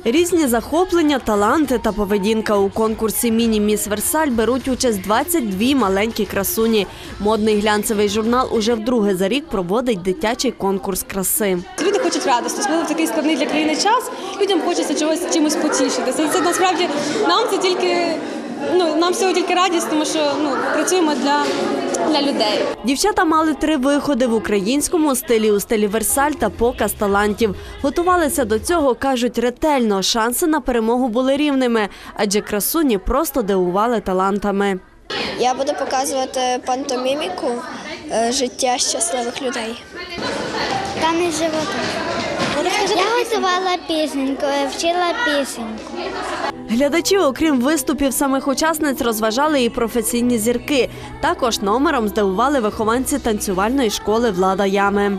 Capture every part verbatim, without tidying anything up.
Різні захоплення, таланти та поведінка. У конкурсі «Міні-Міс Версаль» беруть участь двадцять дві маленькі красуні. Модний глянцевий журнал уже вдруге за рік проводить дитячий конкурс краси. Люди хочуть радості, особливо в такий складний для країни час. Людям хочеться чогось чимось потішитися. Це насправді нам це тільки ну нам всього тільки радість, тому що ну працюємо для. для людей. Дівчата мали три виходи в українському стилі, у стилі Версаль та показ талантів. Готувалися до цього, кажуть, ретельно. Шанси на перемогу були рівними, адже красуні просто дивували талантами. Я буду показувати пантоміміку життя щасливих людей. Танець живота. Я готувала пісеньку, вчила пісеньку. Глядачі, окрім виступів самих учасниць, розважали і професійні зірки. Також номером здивували вихованці танцювальної школи «Влада Ями».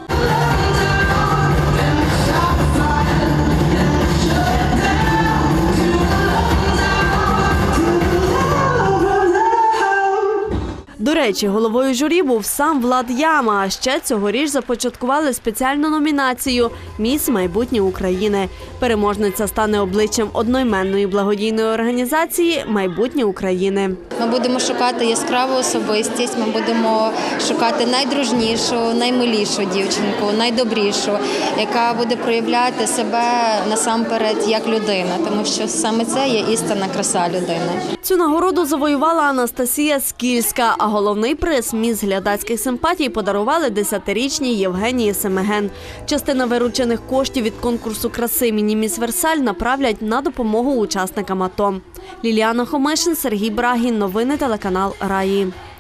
До речі, головою журі був сам Влад Яма, а ще цьогоріч започаткували спеціальну номінацію «Міс майбутнє України». Переможниця стане обличчям одноіменної благодійної організації «Майбутнє України». Ми будемо шукати яскраву особистість, ми будемо шукати найдружнішу, наймилішу дівчинку, найдобрішу, яка буде проявляти себе насамперед як людина, тому що саме це є істинна краса людини. Цю нагороду завоювала Анастасія Скільська, а головний приз «Міс глядацьких симпатій» подарували десятирічній Євгенії Семеген. Частина виручених коштів від конкурсу краси «Міні-Міс Версаль» направлять на допомогу учасникам АТО. Ліліана Хомишин, Сергій Брагін. Новини телеканал «Раї».